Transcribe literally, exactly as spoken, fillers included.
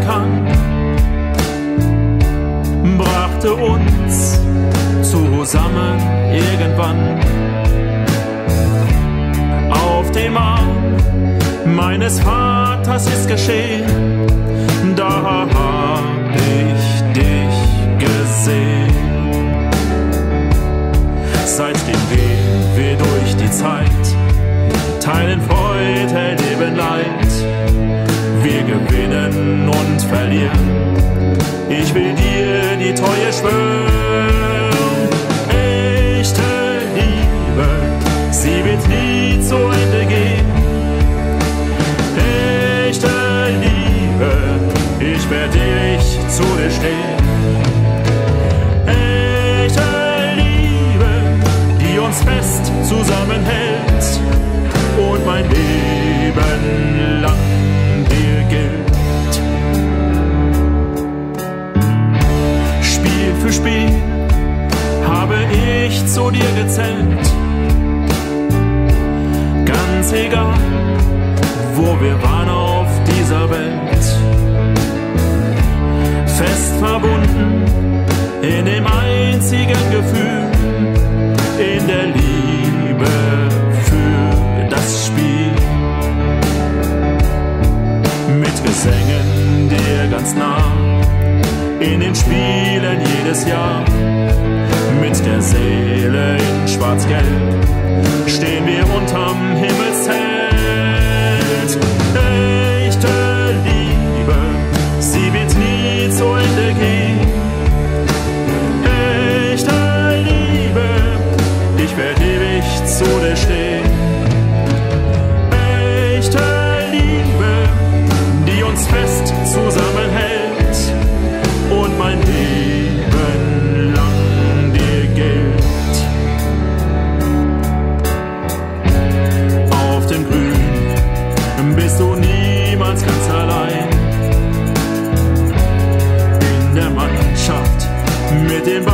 kann, brachte uns zusammen irgendwann auf dem Arm meines Vaters ist geschehen. Da hab ich dich gesehen. Seitdem gehen wir durch die Zeit, teilen Freude, erleben Leid. Wir gewinnen und verlieren. Ich will dir die Treue schwören. Echte Liebe, sie wird nie zu Ende gehen. Echte Liebe, ich werde dich zu dir stehen. Echte Liebe, die uns fest zusammenhält und mein Leben lang dir gilt. Spiel für Spiel habe ich zu dir gezählt. Ganz egal, wo wir waren auf dieser Welt. Fest verbunden in dem einzigen Gefühl, in der Liebe für das Spiel. Mit Gesängen dir ganz nah, in den Spielen jedes Jahr. Mit der Seele in schwarz-gelb stehen wir unterm Himmelszelt. Echte Liebe, sie wird nie zu Ende gehen. Echte Liebe, ich werde ewig zu dir stehen. Echte Liebe, die uns fest zusammenhält und mein Leben lang dir gilt. Auf dem Grün bist du niemals ganz allein. In der Mannschaft mit dem